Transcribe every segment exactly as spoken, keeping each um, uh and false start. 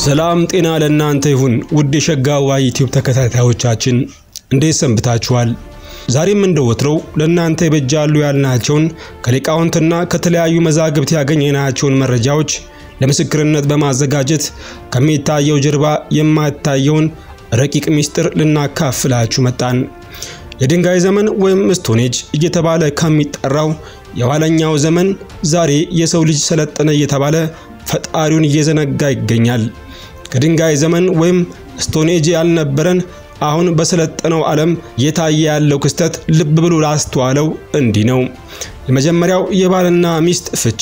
ሰላም ጤና ለእናንተ ይሁን ውድ የሸጋዋ ዩቲዩብ ተከታታዮቻችን እንዴት ሰንብታችኋል? ዛሬም እንደወትሮው ለእናንተ ይበጃሉ ያልናቸውን ከሊቃውንትና ከተለያዩ መዛግብት ያገኘናቸውን መረጃዎች ለምስክርነት በማዘጋጀት ከሚታየው ጀርባ የማይታየውን ረቂቅ ሚስጥር ልናካፍላችሁ መጣን። የድንጋይ ዘመን ወይም ስቶን ኤጅ እየተባለ ከሚጠራው የኋለኛው ዘመን ዛሬ የሰው ልጅ ሰለጠነ እየተባለ ፈጣሪውን እየዘነጋ ይገኛል። ከድንጋይ ዘመን ወይም ስቶን ኤጅ ያልነበረን አሁን በሰለጠነው ዓለም የታየ ያለው ክስተት ልብ ብሎ ላስተዋለው እንዲህ ነው። የመጀመሪያው የባልና ሚስት ፍቺ፣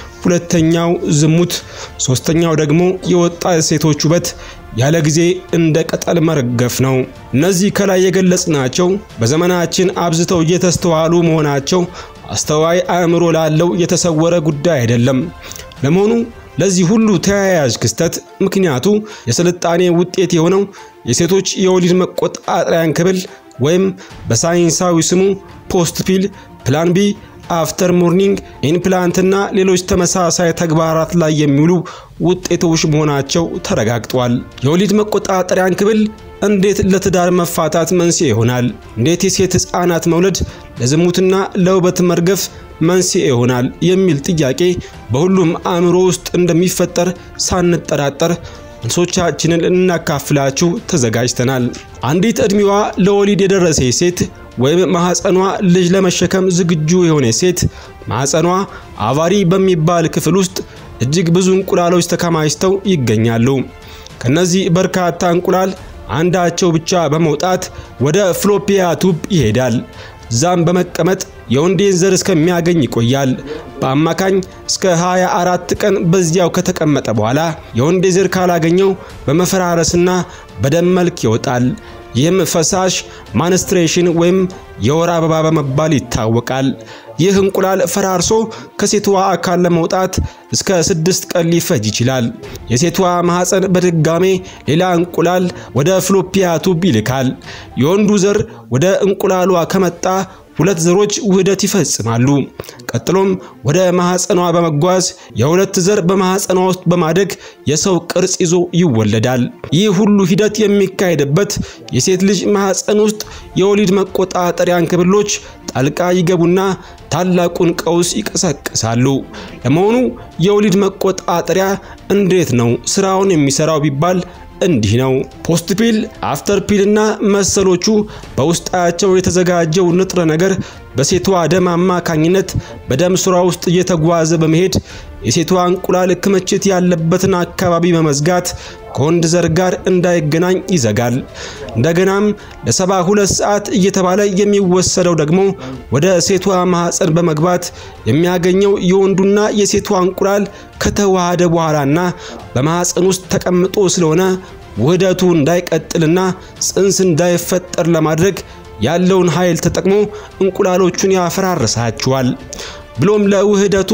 ሁለተኛው ዝሙት፣ ሶስተኛው ደግሞ የወጣት ሴቶች ውበት ያለ ጊዜ እንደ ቅጠል መርገፍ ነው። እነዚህ ከላይ የገለጽናቸው በዘመናችን አብዝተው እየተስተዋሉ መሆናቸው አስተዋይ አእምሮ ላለው የተሰወረ ጉዳይ አይደለም። ለመሆኑ ለዚህ ሁሉ ተያያዥ ክስተት ምክንያቱ የስልጣኔ ውጤት የሆነው የሴቶች የወሊድ መቆጣጠሪያን ክብል ወይም በሳይንሳዊ ስሙ ፖስት ፒል፣ ፕላን ቢ፣ አፍተር ሞርኒንግ ኢምፕላንትና ሌሎች ተመሳሳይ ተግባራት ላይ የሚውሉ ውጤቶች መሆናቸው ተረጋግጧል። የወሊድ መቆጣጠሪያን ክብል እንዴት ለትዳር መፋታት መንስኤ ይሆናል? እንዴት የሴት ህፃናት መውለድ ለዝሙትና ለውበት መርገፍ መንስኤ ይሆናል? የሚል ጥያቄ በሁሉም አእምሮ ውስጥ እንደሚፈጠር ሳንጠራጠር መልሶቻችንን ልናካፍላችሁ ተዘጋጅተናል። አንዲት እድሜዋ ለወሊድ የደረሰ ሴት ወይም ማህፀኗ ልጅ ለመሸከም ዝግጁ የሆነ ሴት ማህፀኗ አቫሪ በሚባል ክፍል ውስጥ እጅግ ብዙ እንቁላሎች ተከማችተው ይገኛሉ። ከነዚህ በርካታ እንቁላል አንዳቸው ብቻ በመውጣት ወደ ፍሎፒያ ቱብ ይሄዳል። ዛም በመቀመጥ የወንዴን ዘር እስከሚያገኝ ይቆያል። በአማካኝ እስከ ሃያ አራት ቀን በዚያው ከተቀመጠ በኋላ የወንዴ ዘር ካላገኘው በመፈራረስና በደም መልክ ይወጣል። ይህም ፈሳሽ ማንስትሬሽን ወይም የወር አበባ በመባል ይታወቃል። ይህ እንቁላል ፈራርሶ ከሴቷ አካል ለመውጣት እስከ ስድስት ቀን ሊፈጅ ይችላል። የሴቷ ማህፀን በድጋሜ ሌላ እንቁላል ወደ ፍሎፒያ ቱብ ይልካል። የወንዱ ዘር ወደ እንቁላሏ ከመጣ ሁለት ዘሮች ውህደት ይፈጽማሉ። ቀጥሎም ወደ ማህፀኗ በመጓዝ የሁለት ዘር በማህፀኗ ውስጥ በማደግ የሰው ቅርጽ ይዞ ይወለዳል። ይህ ሁሉ ሂደት የሚካሄድበት የሴት ልጅ ማህፀን ውስጥ የወሊድ መቆጣጠሪያን ክብሎች ጣልቃ ይገቡና ታላቁን ቀውስ ይቀሰቅሳሉ። ለመሆኑ የወሊድ መቆጣጠሪያ እንዴት ነው ስራውን የሚሰራው ቢባል እንዲህ ነው። ፖስት ፒል፣ አፍተር ፒልና መሰሎቹ በውስጣቸው የተዘጋጀው ንጥረ ነገር በሴቷ ደም አማካኝነት በደም ስሯ ውስጥ እየተጓዘ በመሄድ የሴቷ እንቁላል ክምችት ያለበትን አካባቢ በመዝጋት ከወንድ ዘር ጋር እንዳይገናኝ ይዘጋል። እንደገናም ለሰባ ሁለት ሰዓት እየተባለ የሚወሰደው ደግሞ ወደ ሴቷ ማህፀን በመግባት የሚያገኘው የወንዱና የሴቷ እንቁላል ከተዋሃደ በኋላና በማህፀን ውስጥ ተቀምጦ ስለሆነ ውህደቱ እንዳይቀጥልና ጽንስ እንዳይፈጠር ለማድረግ ያለውን ኃይል ተጠቅሞ እንቁላሎቹን ያፈራርሳቸዋል። ብሎም ለውህደቱ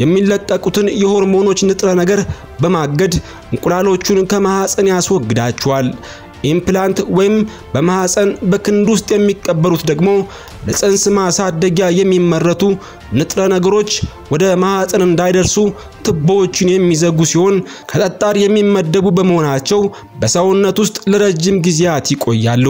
የሚለቀቁትን የሆርሞኖች ንጥረ ነገር በማገድ እንቁላሎቹን ከማህፀን ያስወግዳቸዋል። ኢምፕላንት ወይም በማህፀን በክንድ ውስጥ የሚቀበሩት ደግሞ ለጽንስ ማሳደጊያ የሚመረቱ ንጥረ ነገሮች ወደ ማህፀን እንዳይደርሱ ቱቦዎችን የሚዘጉ ሲሆን ከጠጣር የሚመደቡ በመሆናቸው በሰውነት ውስጥ ለረጅም ጊዜያት ይቆያሉ።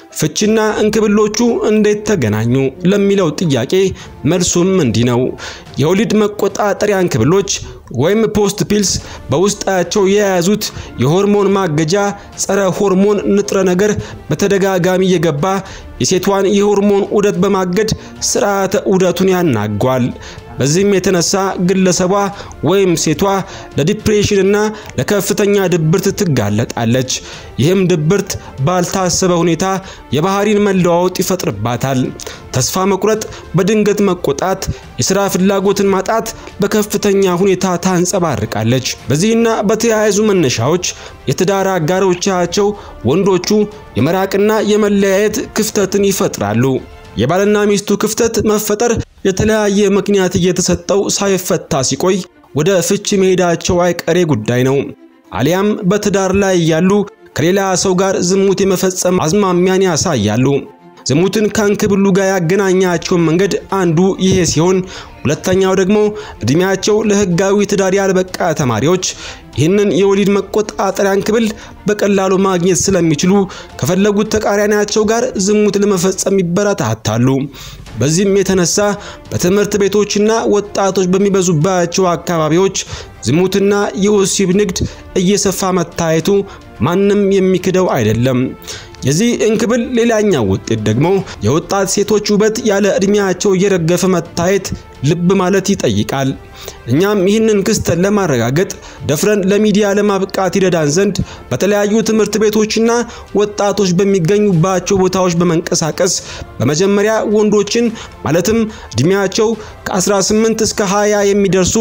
ፍቺና እንክብሎቹ እንዴት ተገናኙ ለሚለው ጥያቄ መልሱም እንዲህ ነው። የወሊድ መቆጣጠሪያ እንክብሎች ወይም ፖስት ፒልስ በውስጣቸው የያዙት የሆርሞን ማገጃ ጸረ ሆርሞን ንጥረ ነገር በተደጋጋሚ የገባ የሴቷን የሆርሞን ዑደት በማገድ ስርዓተ ዑደቱን ያናጓል። በዚህም የተነሳ ግለሰቧ ወይም ሴቷ ለዲፕሬሽንና ለከፍተኛ ድብርት ትጋለጣለች። ይህም ድብርት ባልታሰበ ሁኔታ የባህሪን መለዋወጥ ይፈጥርባታል። ተስፋ መቁረጥ፣ በድንገት መቆጣት፣ የሥራ ፍላጎትን ማጣት በከፍተኛ ሁኔታ ታንጸባርቃለች። በዚህና በተያያዙ መነሻዎች የትዳር አጋሮቻቸው ወንዶቹ የመራቅና የመለያየት ክፍተትን ይፈጥራሉ። የባልና ሚስቱ ክፍተት መፈጠር የተለያየ ምክንያት እየተሰጠው ሳይፈታ ሲቆይ ወደ ፍቺ መሄዳቸው አይቀሬ ጉዳይ ነው። አሊያም በትዳር ላይ ያሉ ከሌላ ሰው ጋር ዝሙት የመፈጸም አዝማሚያን ያሳያሉ። ዝሙትን ከእንክብሉ ጋር ያገናኛቸው መንገድ አንዱ ይሄ ሲሆን ሁለተኛው ደግሞ እድሜያቸው ለህጋዊ ትዳር ያልበቃ ተማሪዎች ይህንን የወሊድ መቆጣጠሪያ እንክብል በቀላሉ ማግኘት ስለሚችሉ ከፈለጉት ተቃራኒያቸው ጋር ዝሙት ለመፈጸም ይበረታታሉ። በዚህም የተነሳ በትምህርት ቤቶችና ወጣቶች በሚበዙባቸው አካባቢዎች ዝሙትና የወሲብ ንግድ እየሰፋ መታየቱ ማንም የሚክደው አይደለም። የዚህ እንክብል ሌላኛው ውጤት ደግሞ የወጣት ሴቶች ውበት ያለ እድሜያቸው እየረገፈ መታየት ልብ ማለት ይጠይቃል። እኛም ይህንን ክስተት ለማረጋገጥ ደፍረን ለሚዲያ ለማብቃት ይረዳን ዘንድ በተለያዩ ትምህርት ቤቶችና ወጣቶች በሚገኙባቸው ቦታዎች በመንቀሳቀስ በመጀመሪያ ወንዶችን ማለትም እድሜያቸው ከ18 እስከ ሃያ የሚደርሱ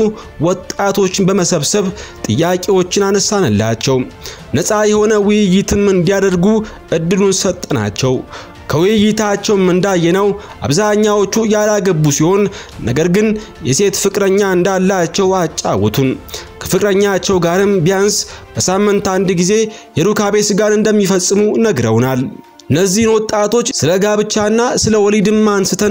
ወጣቶችን በመሰብሰብ ጥያቄዎችን አነሳንላቸው። ነፃ የሆነ ውይይትም እንዲያደርጉ እድሉን ሰጠናቸው። ከውይይታቸውም እንዳየነው አብዛኛዎቹ ያላገቡ ሲሆን ነገር ግን የሴት ፍቅረኛ እንዳላቸው አጫወቱን። ከፍቅረኛቸው ጋርም ቢያንስ በሳምንት አንድ ጊዜ የሩካቤ ስጋን እንደሚፈጽሙ ነግረውናል። እነዚህን ወጣቶች ስለ ጋብቻና ስለ ወሊድም አንስተን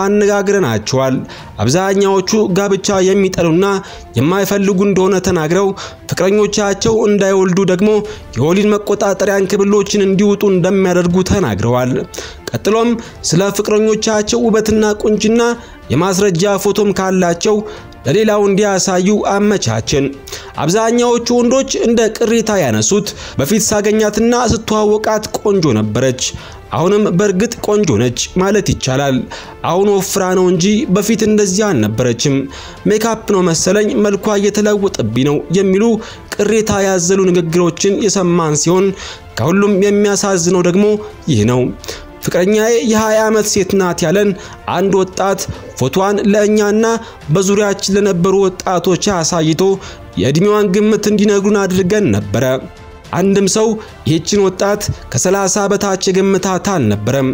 አነጋግረናቸዋል። አብዛኛዎቹ ጋብቻ የሚጠሉና የማይፈልጉ እንደሆነ ተናግረው ፍቅረኞቻቸው እንዳይወልዱ ደግሞ የወሊድ መቆጣጠሪያ እንክብሎችን እንዲውጡ እንደሚያደርጉ ተናግረዋል። ቀጥሎም ስለ ፍቅረኞቻቸው ውበትና ቁንጅና የማስረጃ ፎቶም ካላቸው ለሌላው እንዲያሳዩ አመቻችን። አብዛኛዎቹ ወንዶች እንደ ቅሬታ ያነሱት በፊት ሳገኛትና ስተዋወቃት ቆንጆ ነበረች፣ አሁንም በርግጥ ቆንጆ ነች ማለት ይቻላል፣ አሁን ወፍራ ነው እንጂ በፊት እንደዚያ አልነበረችም፣ ሜካፕ ነው መሰለኝ መልኳ እየተለወጠብኝ ነው የሚሉ ቅሬታ ያዘሉ ንግግሮችን የሰማን ሲሆን ከሁሉም የሚያሳዝነው ደግሞ ይህ ነው። ፍቅረኛዬ የ20 ዓመት ሴት ናት ያለን አንድ ወጣት ፎቶዋን ለኛና በዙሪያችን ለነበሩ ወጣቶች አሳይቶ የእድሜዋን ግምት እንዲነግሩን አድርገን ነበር። አንድም ሰው ይህችን ወጣት ከ30 በታች የገመታት አልነበረም።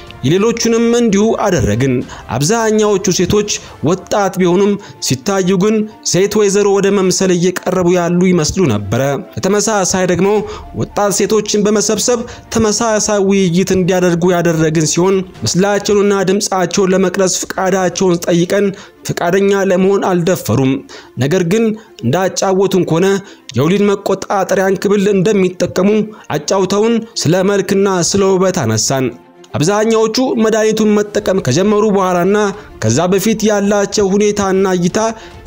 የሌሎቹንም እንዲሁ አደረግን። አብዛኛዎቹ ሴቶች ወጣት ቢሆኑም ሲታዩ ግን ሴት ወይዘሮ ወደ መምሰል እየቀረቡ ያሉ ይመስሉ ነበር። በተመሳሳይ ደግሞ ወጣት ሴቶችን በመሰብሰብ ተመሳሳይ ውይይት እንዲያደርጉ ያደረግን ሲሆን ምስላቸውንና ድምጻቸውን ለመቅረጽ ፍቃዳቸውን ጠይቀን ፍቃደኛ ለመሆን አልደፈሩም። ነገር ግን እንዳጫወቱን ከሆነ የወሊድ መቆጣጠሪያ እንክብል እንደሚጠቀሙ አጫውተውን ስለ መልክና ስለ ውበት አነሳን። አብዛኛዎቹ መድኃኒቱን መጠቀም ከጀመሩ በኋላና ከዛ በፊት ያላቸው ሁኔታና እይታ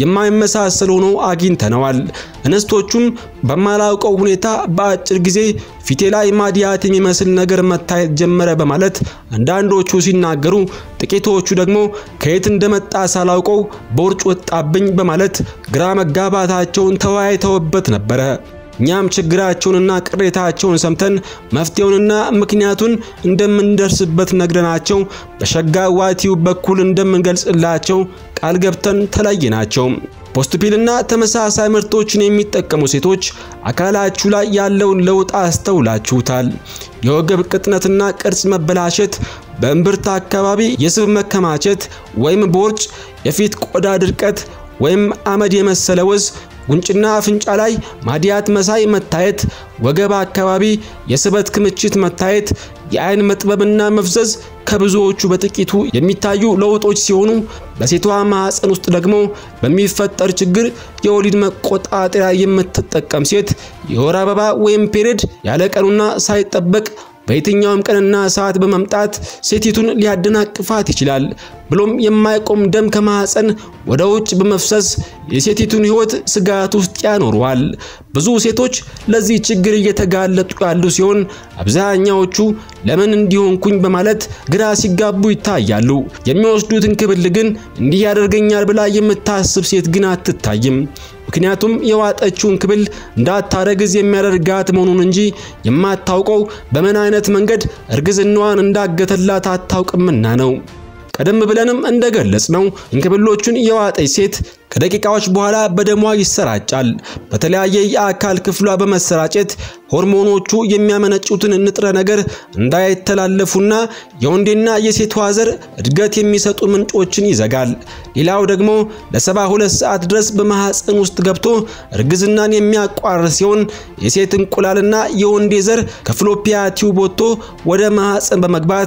የማይመሳሰል ሆኖ አግኝተነዋል። እንስቶቹም በማላውቀው ሁኔታ በአጭር ጊዜ ፊቴ ላይ ማዲያት የሚመስል ነገር መታየት ጀመረ በማለት አንዳንዶቹ ሲናገሩ፣ ጥቂቶቹ ደግሞ ከየት እንደመጣ ሳላውቀው ቦርጭ ወጣብኝ በማለት ግራ መጋባታቸውን ተወያይተውበት ነበር። እኛም ችግራቸውንና ቅሬታቸውን ሰምተን መፍትሄውንና ምክንያቱን እንደምንደርስበት ነግረናቸው በሸጋዋ ቲዩብ በኩል እንደምንገልጽላቸው ቃል ገብተን ተለየናቸው። ፖስትፒልና ተመሳሳይ ምርቶችን የሚጠቀሙ ሴቶች አካላችሁ ላይ ያለውን ለውጥ አስተውላችሁታል። የወገብ ቅጥነትና ቅርጽ መበላሸት፣ በእምብርት አካባቢ የስብ መከማቸት ወይም ቦርጭ፣ የፊት ቆዳ ድርቀት ወይም አመድ የመሰለ ወዝ፣ ጉንጭና አፍንጫ ላይ ማዲያት መሳይ መታየት፣ ወገብ አካባቢ የስበት ክምችት መታየት፣ የአይን መጥበብና መፍዘዝ ከብዙዎቹ በጥቂቱ የሚታዩ ለውጦች ሲሆኑ በሴቷ ማህፀን ውስጥ ደግሞ በሚፈጠር ችግር የወሊድ መቆጣጠሪያ የምትጠቀም ሴት የወር አበባ ወይም ፔሪድ ያለቀኑና ሳይጠበቅ በየትኛውም ቀንና ሰዓት በመምጣት ሴቲቱን ሊያደናቅፋት ይችላል። ብሎም የማይቆም ደም ከማህፀን ወደ ውጭ በመፍሰስ የሴቲቱን ህይወት ስጋት ውስጥ ያኖረዋል። ብዙ ሴቶች ለዚህ ችግር እየተጋለጡ ያሉ ሲሆን አብዛኛዎቹ ለምን እንዲሆንኩኝ በማለት ግራ ሲጋቡ ይታያሉ። የሚወስዱት እንክብል ግን እንዲህ ያደርገኛል ብላ የምታስብ ሴት ግን አትታይም። ምክንያቱም የዋጠችውን ክብል እንዳታረግዝ የሚያደርጋት መሆኑን እንጂ የማታውቀው በምን አይነት መንገድ እርግዝናዋን እንዳገተላት አታውቅምና ነው። ቀደም ብለንም እንደገለጽነው እንክብሎቹን የዋጠች ሴት ከደቂቃዎች በኋላ በደሟ ይሰራጫል። በተለያየ የአካል ክፍሏ በመሰራጨት ሆርሞኖቹ የሚያመነጩትን ንጥረ ነገር እንዳይተላለፉና የወንዴና የሴቷ ዘር እድገት የሚሰጡ ምንጮችን ይዘጋል። ሌላው ደግሞ ለሰባ ሁለት ሰዓት ድረስ በማህፀን ውስጥ ገብቶ እርግዝናን የሚያቋርጥ ሲሆን የሴት እንቁላልና የወንዴ ዘር ከፍሎፒያ ቲዩብ ወጥቶ ወደ ማህፀን በመግባት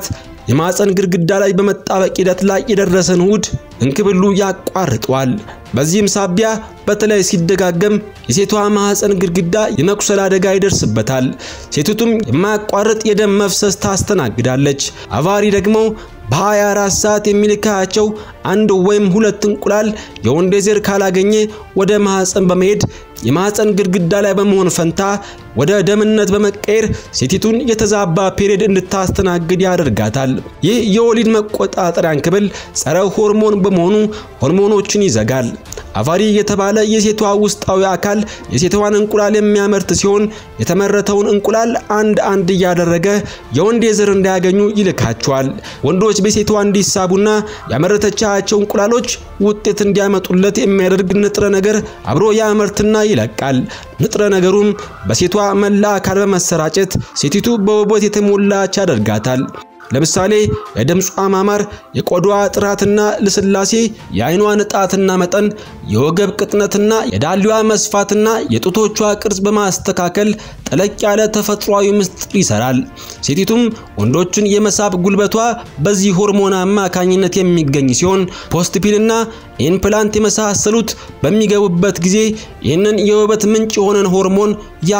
የማህፀን ግድግዳ ላይ በመጣበቅ ሂደት ላይ የደረሰን ውድ እንክብሉ ያቋርጠዋል። በዚህም ሳቢያ በተለይ ሲደጋገም የሴቷ ማህፀን ግድግዳ የመቁሰል አደጋ ይደርስበታል። ሴቲቱም የማያቋርጥ የደም መፍሰስ ታስተናግዳለች። አቫሪ ደግሞ በሃያ አራት ሰዓት የሚልካቸው አንድ ወይም ሁለት እንቁላል የወንድ ዘር ካላገኘ ወደ ማህፀን በመሄድ የማህፀን ግድግዳ ላይ በመሆን ፈንታ ወደ ደምነት በመቀየር ሴቲቱን የተዛባ ፔሪድ እንድታስተናግድ ያደርጋታል። ይህ የወሊድ መቆጣጠሪያ እንክብል ጸረ ሆርሞን በመሆኑ ሆርሞኖችን ይዘጋል። አቫሪ የተባለ የሴቷ ውስጣዊ አካል የሴቷን እንቁላል የሚያመርት ሲሆን የተመረተውን እንቁላል አንድ አንድ እያደረገ የወንድ ዘር እንዳያገኙ ይልካቸዋል። ወንዶች በሴቷ እንዲሳቡና ያመረተቻቸው እንቁላሎች ውጤት እንዲያመጡለት የሚያደርግ ንጥረ ነገር አብሮ ያመርትና ይለቃል። ንጥረ ነገሩም በሴቷ መላ አካል በመሰራጨት ሴቲቱ በውበት የተሞላች ያደርጋታል። ለምሳሌ የድምጿ ማማር፣ የቆዳዋ ጥራትና ልስላሴ፣ የአይኗ ንጣትና መጠን፣ የወገብ ቅጥነትና የዳሌዋ መስፋትና የጡቶቿ ቅርጽ በማስተካከል ጠለቅ ያለ ተፈጥሯዊ ምስጢር ይሰራል። ሴቲቱም ወንዶችን የመሳብ ጉልበቷ በዚህ ሆርሞን አማካኝነት የሚገኝ ሲሆን ፖስትፒልና ኢምፕላንት የመሳሰሉት በሚገቡበት ጊዜ ይህንን የውበት ምንጭ የሆነን ሆርሞን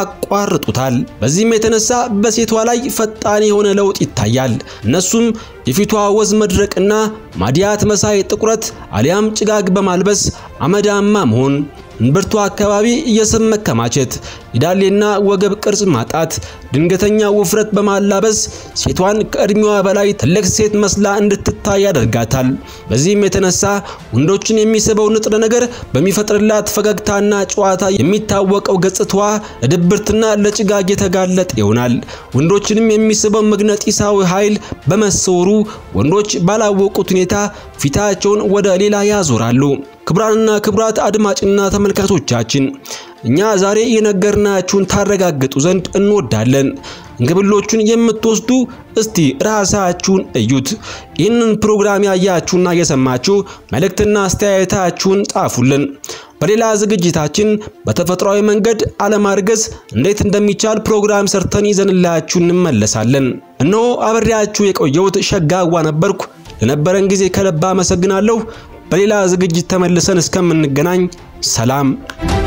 ያቋርጡታል። በዚህም የተነሳ በሴቷ ላይ ፈጣን የሆነ ለውጥ ይታያል። እነሱም የፊቷ ወዝ መድረቅና ማዲያት መሳይ ጥቁረት አሊያም ጭጋግ በማልበስ አመዳማ መሆን፣ እንብርቷ አካባቢ የሰም መከማቸት፣ የዳሌና ወገብ ቅርጽ ማጣት፣ ድንገተኛ ውፍረት በማላበስ ሴቷን ከእድሜዋ በላይ ትልቅ ሴት መስላ እንድትታይ ያደርጋታል። በዚህም የተነሳ ወንዶችን የሚስበው ንጥረ ነገር በሚፈጥርላት ፈገግታና ጨዋታ የሚታወቀው ገጽታዋ ለድብርትና ለጭጋግ የተጋለጠ ይሆናል። ወንዶችንም የሚስበው መግነጢሳዊ ኃይል በመሰወሩ ወንዶች ባላወቁት ሁኔታ ፊታቸውን ወደ ሌላ ያዞራሉ። ክብራንና ክብራት አድማጭና ተመልካቾቻችን እኛ ዛሬ የነገርናችሁን ታረጋግጡ ዘንድ እንወዳለን። እንግብሎቹን የምትወስዱ እስቲ ራሳችሁን እዩት። ይህንን ፕሮግራም ያያችሁና የሰማችሁ መልእክትና አስተያየታችሁን ጻፉልን። በሌላ ዝግጅታችን በተፈጥሯዊ መንገድ አለማርገዝ እንዴት እንደሚቻል ፕሮግራም ሰርተን ይዘንላችሁ እንመለሳለን። እነሆ አብሬያችሁ የቆየሁት ሸጋዋ ነበርኩ። ለነበረን ጊዜ ከልብ አመሰግናለሁ። በሌላ ዝግጅት ተመልሰን እስከምንገናኝ ሰላም።